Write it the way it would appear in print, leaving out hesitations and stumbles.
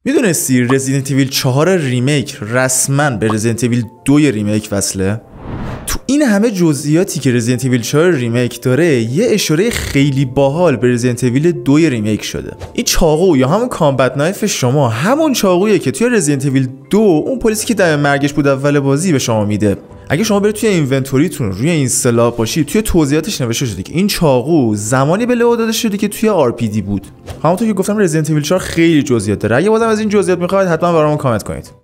میدونستی رزیدنت ایویل 4 ریمیک رسما به رزیدنت ایویل 2 ریمیک وصله؟ تو این همه جزئیاتی که رزیدنت ایویل 4 ریمیک داره یه اشاره خیلی باحال به رزیدنت ایویل 2 ریمیک شده. این چاقو یا همون کامبت نایف شما همون چاقویه که توی رزیدنت ایویل 2 اون پلیسی که دم مرگش بود اول بازی به شما میده. اگه شما برید توی اینونتوریتون روی این سلاح باشید توی توضیحاتش نوشته شده که این چاقو زمانی به لئو داده شده که توی RPD بود. همونطور که گفتم رزیدنت ایویل 4 خیلی جزئیات داره. اگه بازم از این جزئیات میخواید حتما برامون کامنت کنید.